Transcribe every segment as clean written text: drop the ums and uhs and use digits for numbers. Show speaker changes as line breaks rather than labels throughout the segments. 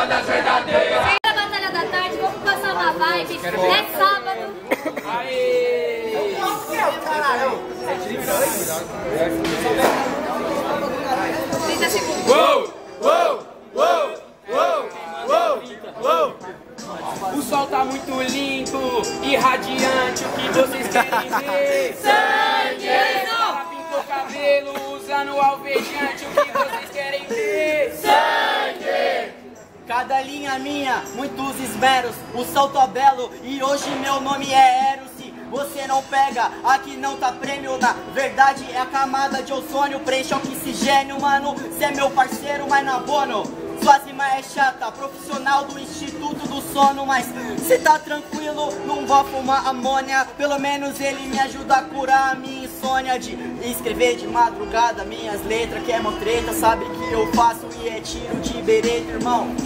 bandas verdadeiras.
Vem na Batalha da Tarde, vamos passar uma vibe. É sábado.
Aê!
Caralho! 30 segundos.
Uou! Uou! Uou! Uou! Uou! Uou! O sol tá muito limpo e radiante, o que vocês querem ver?
Sangue!
Ela pintou o cabelo usando alvejante, o que vocês querem ver?
Sangue! Cada linha minha, muitos esmeros, o sol tá belo e hoje meu nome é Eros. Se você não pega, aqui não tá prêmio, na verdade é a camada de ozônio, preenche oxigênio, mano, cê é meu parceiro, mas na bono. Sua rima é chata, profissional do Instituto do Sono, mas cê tá tranquilo, não vou fumar amônia. Pelo menos ele me ajuda a curar a minha insônia de escrever de madrugada minhas letras, que é mó treta, sabe que eu faço e é tiro de bereta, irmão.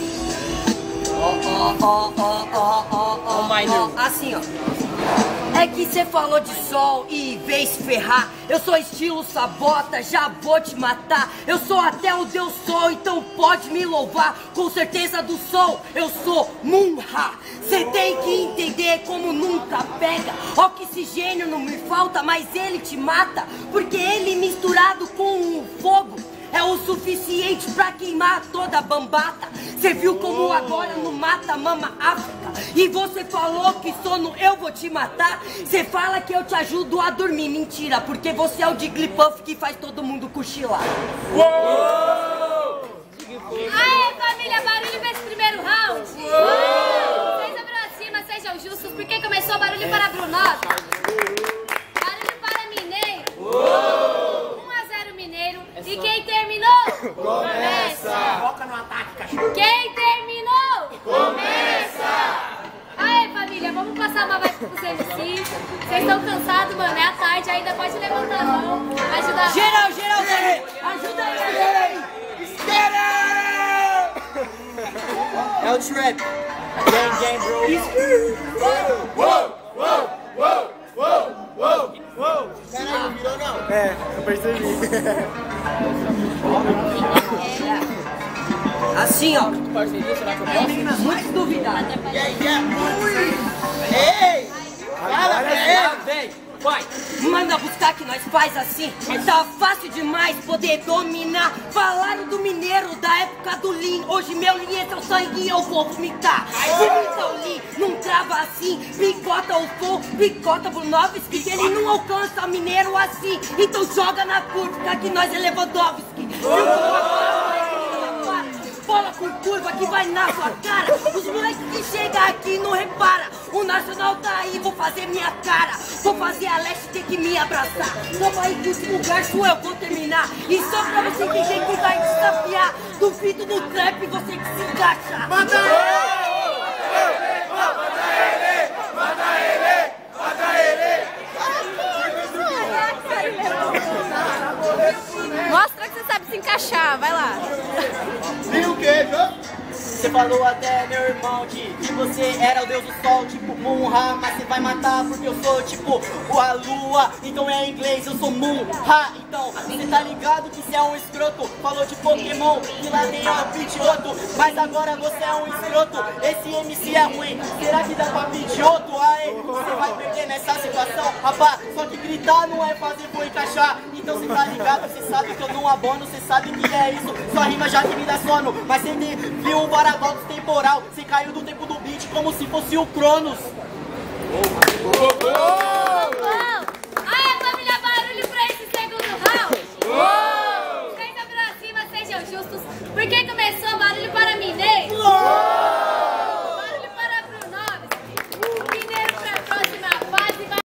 Assim, ó. É que cê falou de sol e veio se ferrar. Eu sou estilo Sabota, já vou te matar. Eu sou até o Deus Sol, então pode me louvar. Com certeza do sol, eu sou Munha. Cê tem que entender como nunca pega. Oxigênio não me falta, mas ele te mata. Porque ele misturado com o fogo é o suficiente pra queimar toda a bambata. Cê viu como agora no Mata Mama África? E você falou que sono eu vou te matar? Cê fala que eu te ajudo a dormir, mentira, porque você é o Jigglypuff que faz todo mundo cochilar.
Aê, família, barulho pra esse primeiro round. Vocês aproximam, sejam justos, porque começou barulho para Brunov. Barulho para Mineiro. 1-0 Mineiro. E quem terminou?
Começa!
Foca no ataque, cachorro.
Quem terminou?
Começa!
Aê, família, vamos passar uma vibe pros MCs. Vocês estão cansados, mano? É a tarde, ainda pode levantar a mão. Ajudar.
Geral, ajuda aí!
É o trap. Gang, bro.
Uou! Uou! Uou! Uou! Uou! Uou!
Caralho, não virou não?
É, eu percebi.
Assim, ó.
Parceria, será que eu posso?
Muito duvidado.
Ei! Fala,
Vem, vai. Manda buscar que nós faz assim. Tá fácil demais poder dominar. Falaram do mineiro da época do Lean. Hoje meu Lean é seu sangue e eu vou vomitar. Vomita o Lean, não trava assim. Picota o Flow, picota pro Novski, que ele não alcança mineiro assim. Então joga na curva que nós é Lewandowski. Bola com curva que vai na sua cara. Os moleques que chegam aqui não repara. O Nacional tá aí, vou fazer minha cara. Vou fazer a Leste ter que me abraçar. Toma aí que o último verso eu vou terminar. E só pra você entender que vai desafiar. Duvido no trap você que se encaixa.
Manda
Mostra que você sabe se encaixar, vai lá.
Viu o que, Você falou até, meu irmão, que você era o deus do sol, tipo Munha, mas você vai matar porque eu sou tipo a lua, então é em inglês, eu sou Munha. Então, você tá ligado que você é um escroto, falou de Pokémon, que lá tem o Pidgeotto, mas agora você é um escroto, esse MC é ruim, será que dá pra Pidgeotto? Aê, você vai perder nessa situação, rapá, só que gritar não é fazer vou encaixar, então você tá ligado, você sabe que eu não abono, você sabe que é isso, sua rima já que me dá sono, mas você viu o paradoxo temporal, você caiu do tempo do beat como se fosse o Cronos.